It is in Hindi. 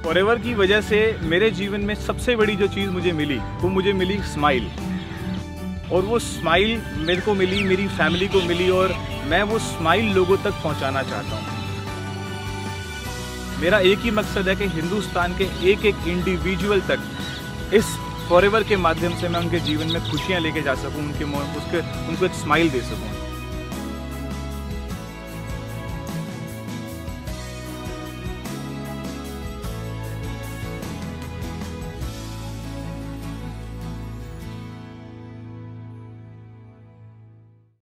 फॉरएवर की वजह से मेरे जीवन में सबसे बड़ी जो चीज़ मुझे मिली वो मुझे मिली स्माइल। और वो स्माइल मेरे को मिली, मेरी फैमिली को मिली, और मैं वो स्माइल लोगों तक पहुंचाना चाहता हूं। मेरा एक ही मकसद है कि हिंदुस्तान के एक एक इंडिविजुअल तक इस फॉरएवर के माध्यम से मैं उनके जीवन में खुशियां लेके जा सकूं, उनको एक स्माइल दे सकूं।